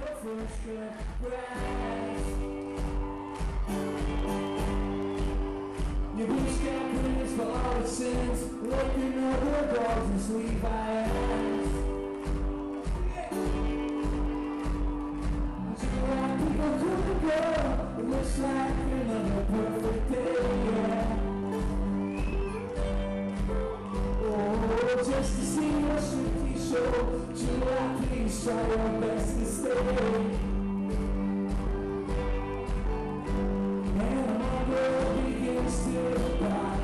first cut grass. Your blue sky prints for all its sins, looking over dogs and sleep by ass. People come and go, it looks like another perfect day, yeah. Oh, just to see your strictly show, July, please try your best to stay. And my girl begins to cry.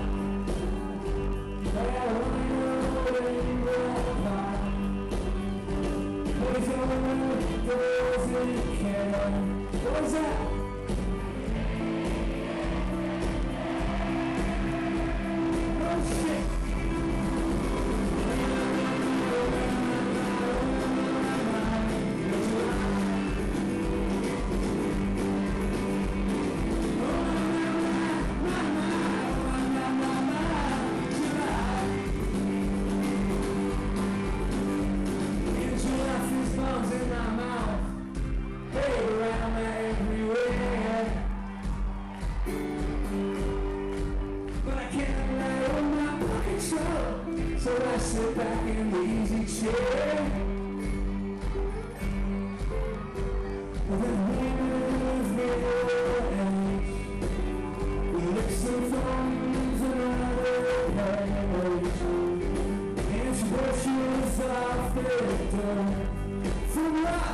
That wine already ran by. There's only girls in care. What was that? Oh shit! So I sit back in the easy chair. The wind of middle-age licks the thumbs another page, and she brushes off the dirt from what?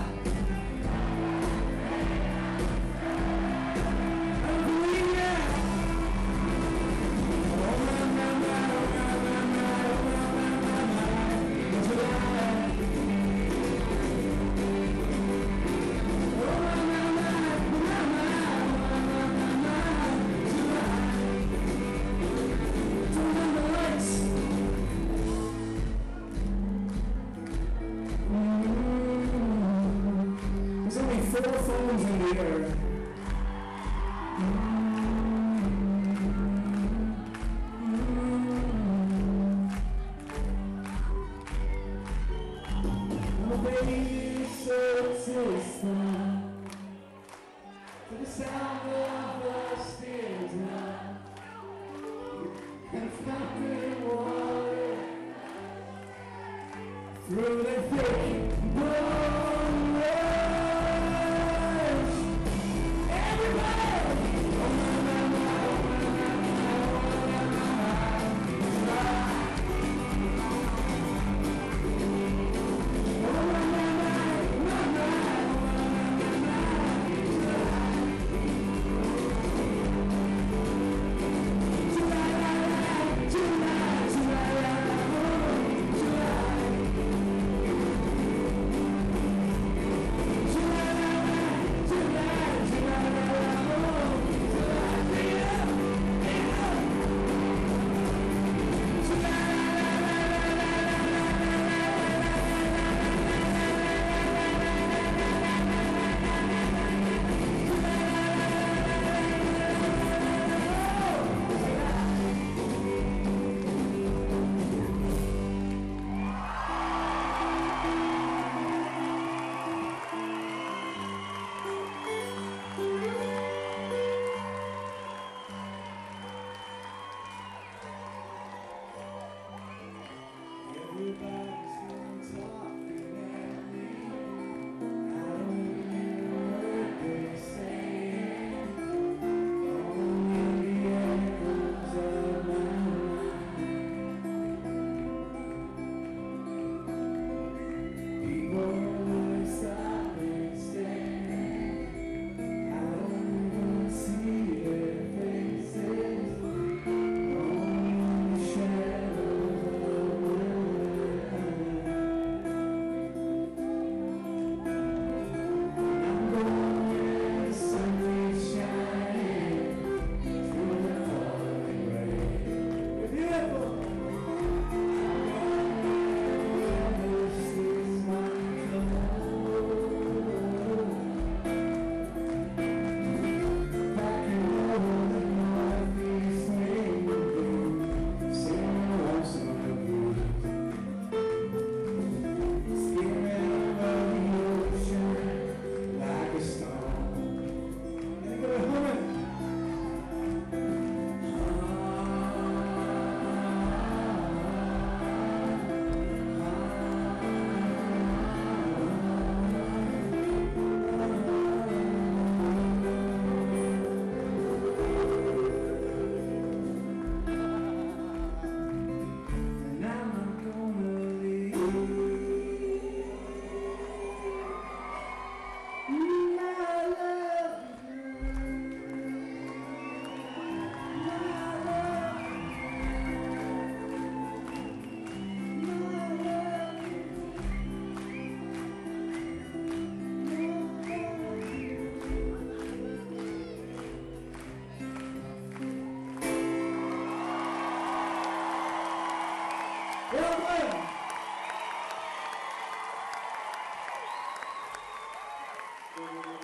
There's only 4 phones in the air. The baby system to the sound of the stairs now, and fountain water through the thick bone rush. Everybody! Oh my, my, my, oh my, my, Thank you.